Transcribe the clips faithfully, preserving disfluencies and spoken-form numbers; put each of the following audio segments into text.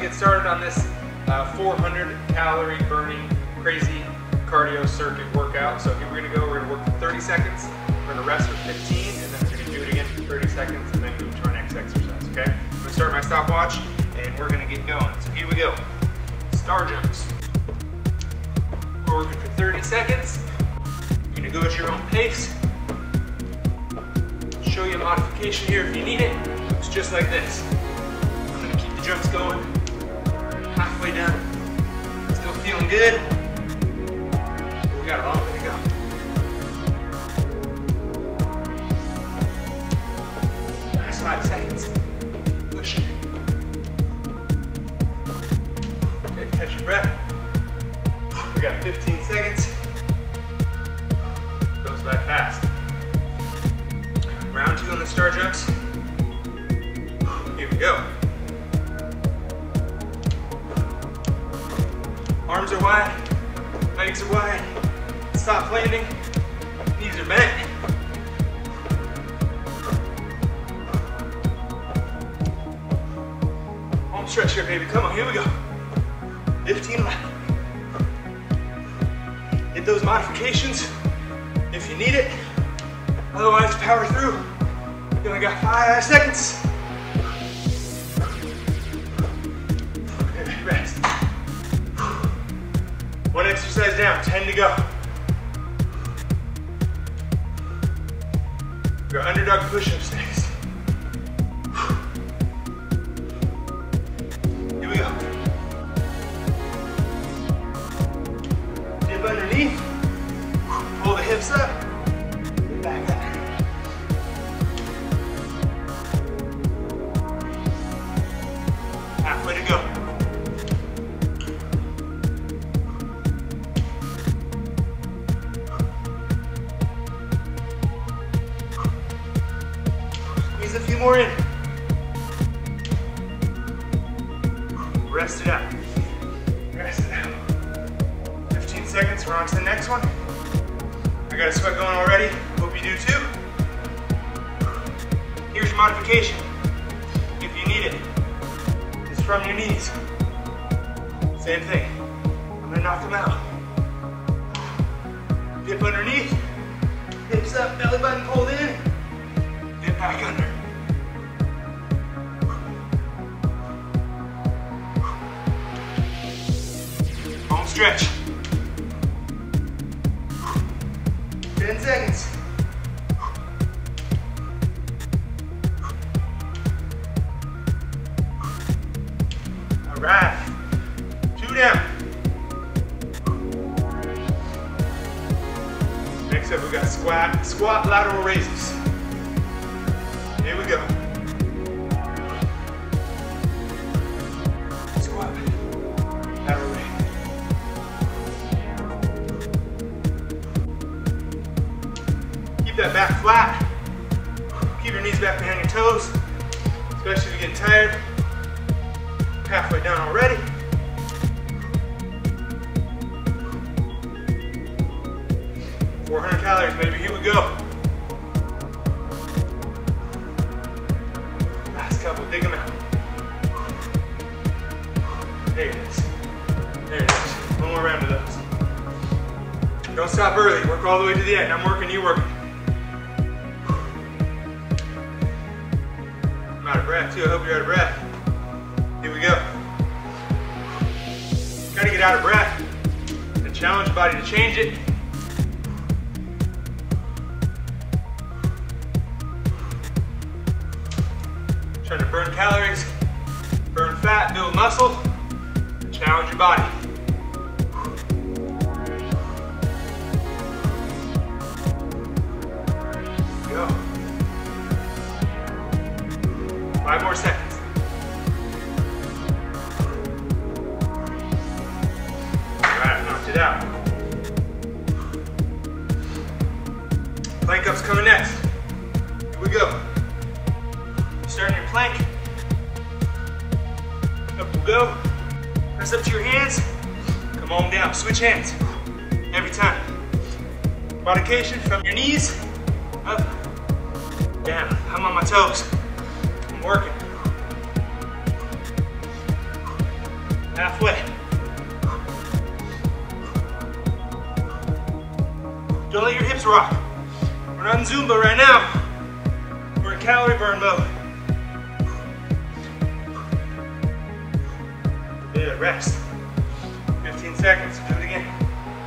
get started on this uh, four hundred calorie burning crazy cardio circuit workout. So here we're gonna go, we're gonna work for thirty seconds, we're gonna rest for fifteen, and then we're gonna do it again for thirty seconds, and then move to our next exercise, okay? I'm gonna start my stopwatch, and we're gonna get going. So here we go. Star jumps. We're working for thirty seconds. You're gonna go at your own pace. Show you a modification here if you need it. It's just like this. I'm gonna keep the jumps going. Halfway done. Still feeling good. We got a long way to go. Last five seconds. Push it. Okay, catch your breath. We got fifteen seconds. Goes by fast. Round two on the star jumps. Here we go. Arms are wide, legs are wide. Stop landing, knees are bent. Home stretch here, baby. Come on, here we go. fifteen left. Hit those modifications if you need it. Otherwise, power through. You only got five seconds. Okay, rest. One exercise down, ten to go. Your underdog push-ups next. Here we go. Dip underneath. Pull the hips up. Get back up. Halfway to go. Squeeze a few more in. Rest it out. Rest it out. fifteen seconds, we're on to the next one. I got a sweat going already. Hope you do too. Here's your modification, if you need it. It's from your knees. Same thing. I'm gonna knock them out. Dip underneath. Hips up, belly button pulled in. Dip back under. Home stretch. ten seconds. All right, two down. Next up, we got squat, squat lateral raises. Here we go. Squat, lateral raise. Keep that back flat. Keep your knees back behind your toes, especially if you're getting tired. Halfway down already. four hundred calories, baby. Here we go. Last couple, dig them out. There it is. There it is. One more round of those. Don't stop early. Work all the way to the end. I'm working, you working. I'm out of breath too. I hope you're out of breath. Here we go. Gotta get out of breath and challenge your body to change it. Trying to burn calories, burn fat, build muscle, and challenge your body. Go. Five more seconds. It out. Plank up's coming next. Here we go. Starting your plank. Up we go. Press up to your hands. Come on down. Switch hands. Every time. Modification from your knees. Up. Down. I'm on my toes. I'm working. Halfway. Don't let your hips rock. We're not in Zumba right now. We're in calorie burn mode. Yeah, rest. fifteen seconds, do it again.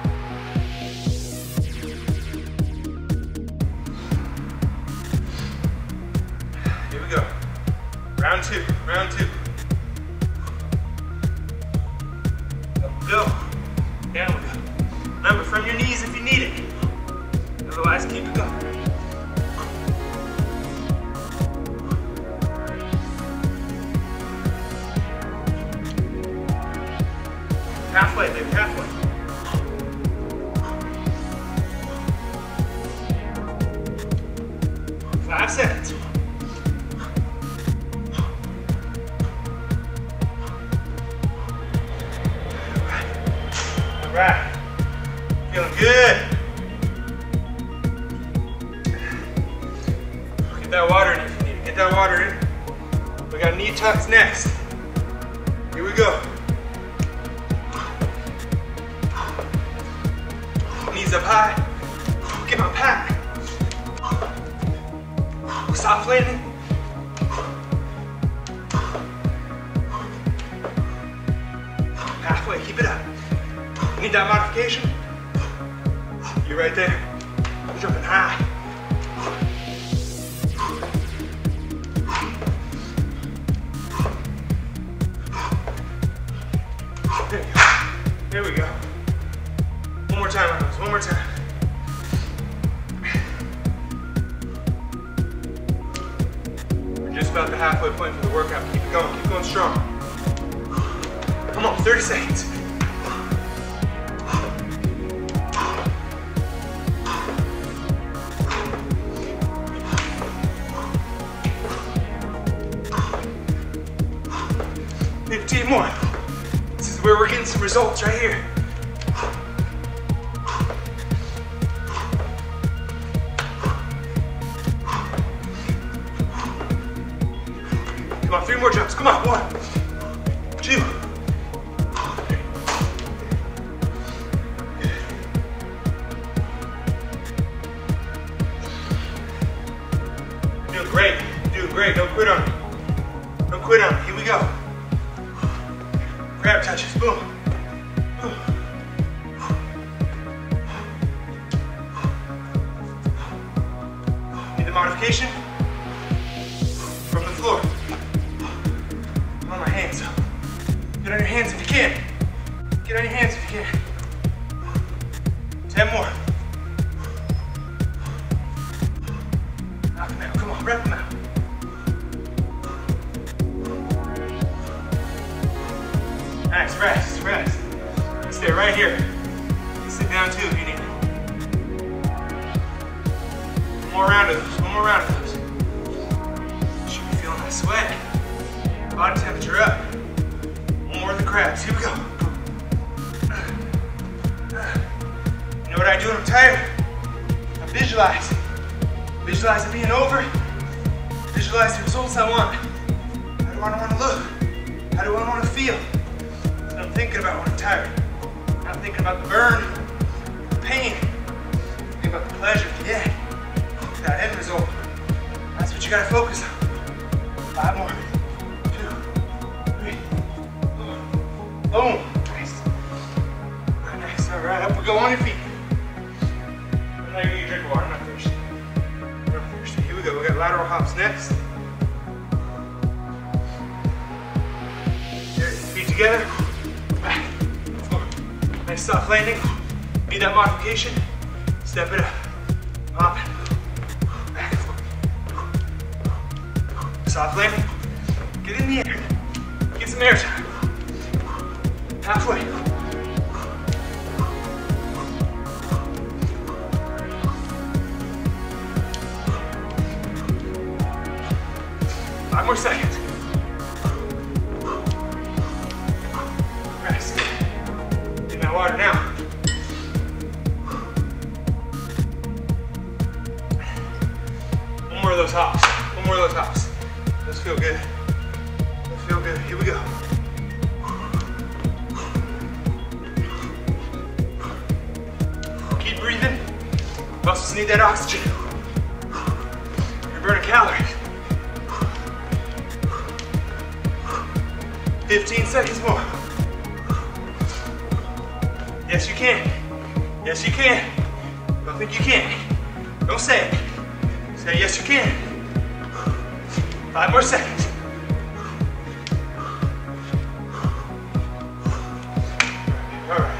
Here we go. Round two, round two. Up we go. Down we go. Remember, from your knees if you need it. Otherwise, keep it going. Halfway, baby, halfway. Five seconds. All right. Feeling good. Get that water in if you need it. Get that water in. We got knee tucks next. Here we go. Knees up high. Get my pack. Soft landing. Halfway, keep it up. Need that modification? You're right there. You're jumping high. There you go. There we go. One more time on those, one more time. We're just about the halfway point for the workout. Keep it going, keep going strong. Come on, thirty seconds. fifteen more. This is where we're getting some results right here. Come on, three more jumps. Come on, one, two. You're doing great. You're doing great. Don't quit on me. Don't quit on me. Here we go. Grab touches. Boom. Need the modification? From the floor. I'm on my hands. Get on your hands if you can. Get on your hands if you can. Ten more. Knock them out. Come on, rep them out. Nice, rest, rest. Stay right here. Sit down too if you need it. One more round of those, one more round of those. Should be feeling that sweat. Body temperature up. One more of the crabs, here we go. You know what I do when I'm tired? I visualize. Visualize it being over. Visualize the results I want. How do I want to look? How do I want to feel? I'm thinking about when I'm tired. I'm not thinking about the burn, the pain. I'm thinking about the pleasure at the end, that end result. That's what you gotta focus on. Five more. Two, three, four. Boom. Nice. Nice. All right, up we go on your feet. I'm not gonna get a drink of water. I'm not thirsty. I'm not thirsty. Here we go. We got lateral hops next. There, feet together. Nice soft landing. Need that modification. Step it up. Pop it. Back and forth. Soft landing. Get in the air. Get some air time. Halfway. Five more seconds. Rest. Get that water now. One more of those hops. One more of those hops. Those feel good. Those feel good. Here we go. breathing. You also need that oxygen. You're burning calories. fifteen seconds more. Yes, you can. Yes, you can. Don't think you can't. Don't say it. Say yes, you can. Five more seconds. All right.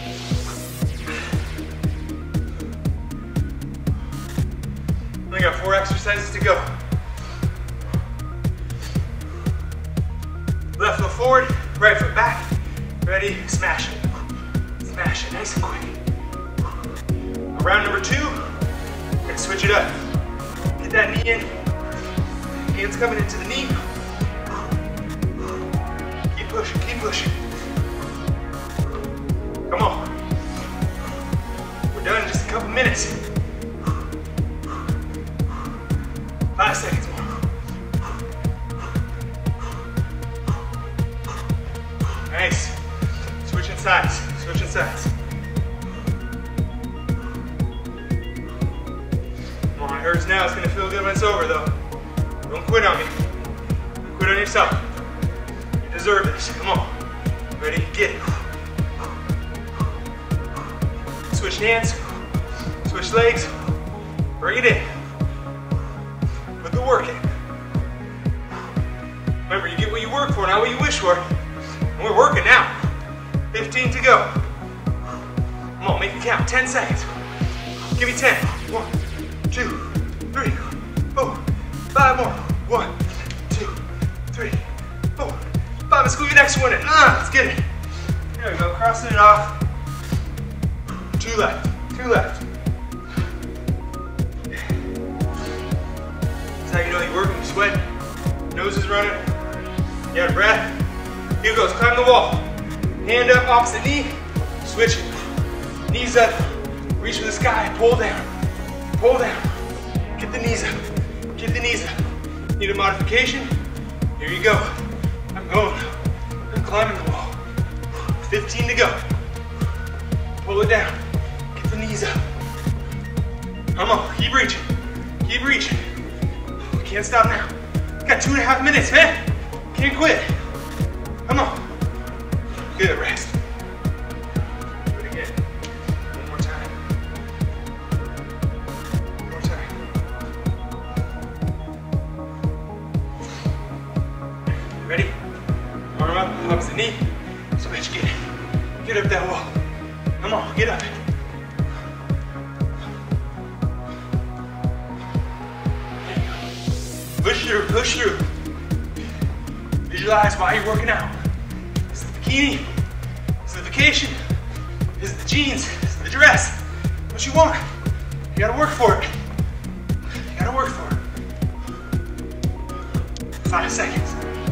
We got four exercises to go. Left foot forward, right foot back. Ready, smash it. Smash it, nice and quick. Round number two, we're gonna switch it up. Get that knee in. Hands coming into the knee. Keep pushing, keep pushing. Come on. We're done in just a couple minutes. Five seconds more. Nice. Switching sides, switching sides. Come on, it hurts now. It's gonna feel good when it's over though. Don't quit on me. Don't quit on yourself. You deserve this. Come on. Ready? Get it. Switch hands. Switch legs. Bring it in. Put the work in. Remember, you get what you work for, not what you wish for. And we're working now. fifteen to go. Come on, make it count. ten seconds. Give me ten. One, two, three, four, five more. One, two, three, four, five. Let's squeeze the next one in. Ah, let's get it. There we go. Crossing it off. Two left. Two left. That's how you know you're working. Sweat. Nose is running. You out of breath. Here goes. Climb the wall. Hand up, opposite knee. Switch it. Knees up. Reach for the sky. Pull down. Pull down. Get the knees up. Get the knees up. Need a modification? Here you go. I'm going. I'm climbing the wall. fifteen to go. Pull it down. Get the knees up. Come on. Keep reaching. Keep reaching. We can't stop now. Got two and a half minutes, man. Can't quit. Come on. Good rest. Do it again. One more time. One more time. Ready? Arm up, opposite knee. Switch, get it. Get up that wall. Come on, get up. Push through, push through. Visualize while you're working out. This is the bikini. This is the vacation. This is the jeans. This is the dress. What you want. You gotta work for it. You gotta work for it. Five seconds.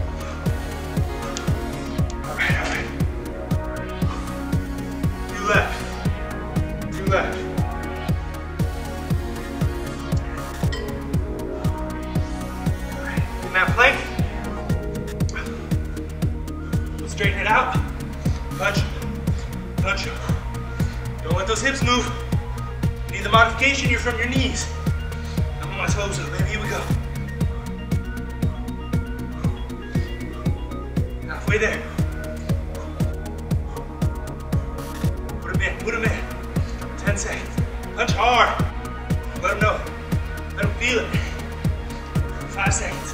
All right, all right. Two left. Two left. All right, in that plank. Straighten it out. Punch. Punch. Don't let those hips move. You need the modification. You're from your knees. I'm on my toes, so baby. Here we go. Halfway there. Put them in. Put them in. ten seconds. Punch hard. Let them know. Let them feel it. Five seconds.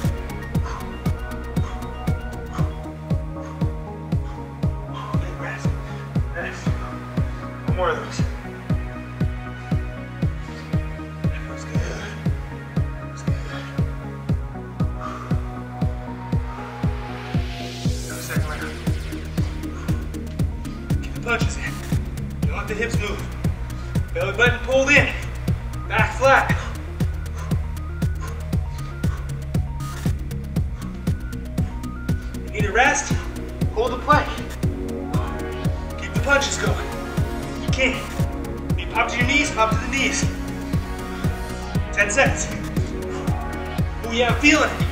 More of those. That feels good. Feels good. Go second round. Get the punches in. Don't let the hips move. Belly button pulled in. Back flat. You need a rest? Hold the plank. Keep the punches going. Can. You pop to your knees, pop to the knees. ten seconds. Oh yeah, I'm feeling it.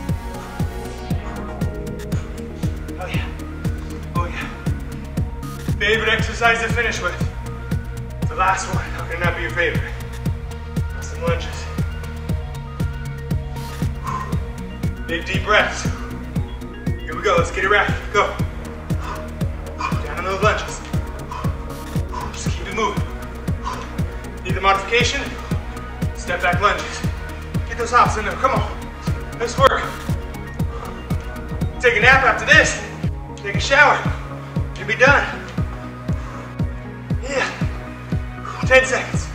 Oh yeah. Oh yeah. Favorite exercise to finish with. The last one, how can that be your favorite? Some lunges. Big deep breaths. Here we go, let's get it right. Go. Down on those lunges. Just keep it moving. Need the modification? Step back lunges. Get those hops in there, come on. Let's work. Take a nap after this. Take a shower. You'll be done. Yeah. ten seconds.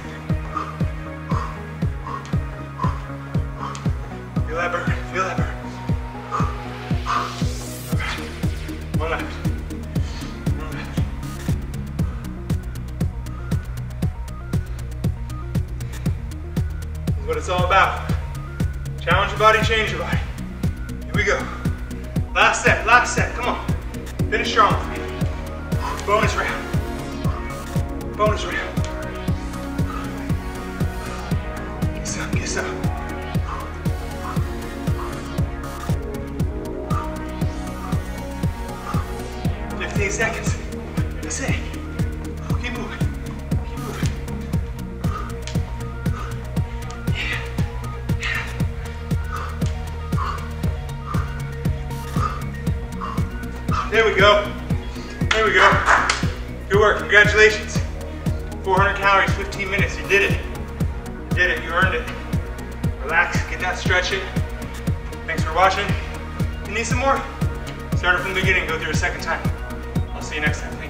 Feel that burn, feel that burn. All right. One left. One left. This is what it's all about. Challenge your body, change your body. Here we go. Last set, last set, come on. Finish strong. Bonus round. Bonus round. Get some, get some. fifteen seconds. That's it. Keep moving. Keep moving. Yeah. There we go. There we go. Good work. Congratulations. four hundred calories, fifteen minutes. You did it. You did it. You earned it. Relax. Get that stretching. Thanks for watching. If you need some more? Start it from the beginning. Go through a second time. I'll see you next time. Thank you.